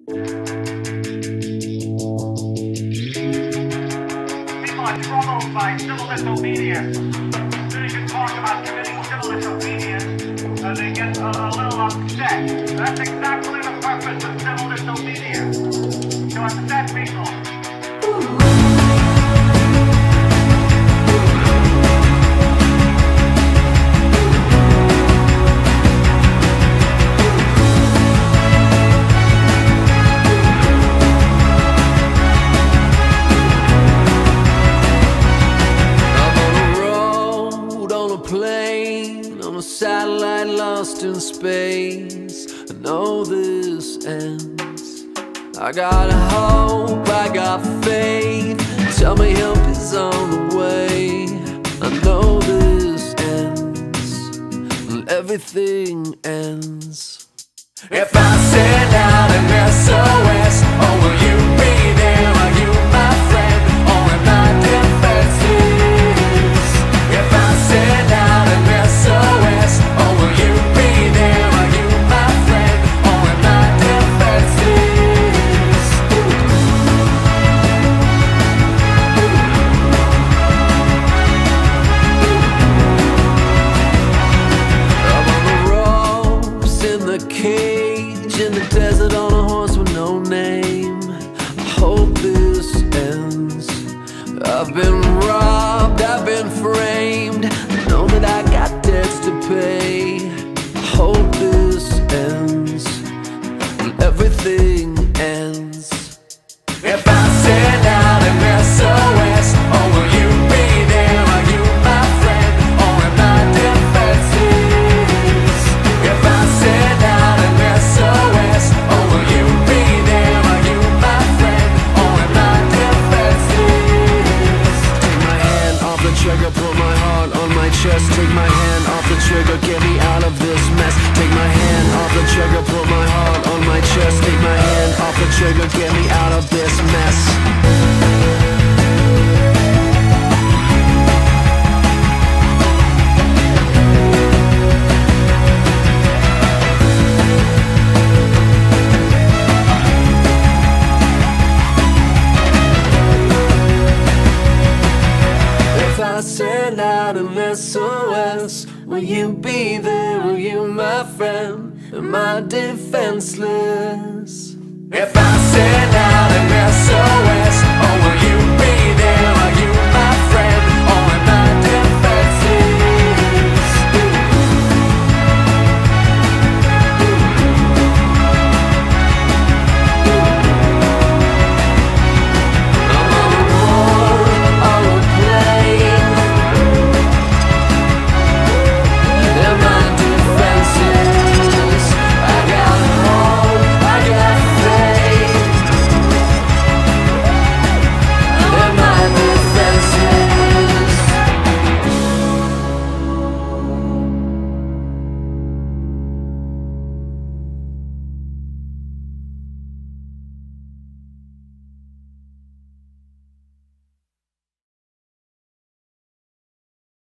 are troubled by civil disobedience. As soon as you talk about committing civil disobedience, they get a little upset. That's exactly the purpose of civil disobedience, to upset people. Plane on a satellite lost in space. I know this ends. I got hope, I got faith. Tell me help is on the way. I know this ends, and everything ends. If I send out an SOS, oh, will you be there? Are you my friend, or am I defenseless? If I send out an SOS, oh, will you be there? Are you my friend, or am I defenseless? I'm on the ropes, in the cage, in the desert on a horse with no name. I hope this ends. I've been robbed, I've been framed. I know that I got debts to pay. I hope this ends, and everything ends. If I send out an SOS, oh, will you be there? Are you my friend, or am I defenseless? If I send out an SOS, oh, will you be there? Are you my friend, or am I defenseless? Take my hand off the trigger, put my heart on my chest. Take my hand off the trigger, get me out of this mess. Take my hand off the trigger, put my heart on my chest. Take my hand off the trigger, get me out of this mess. If I send out an SOS, will you be there? Are you my friend? Am I defenseless?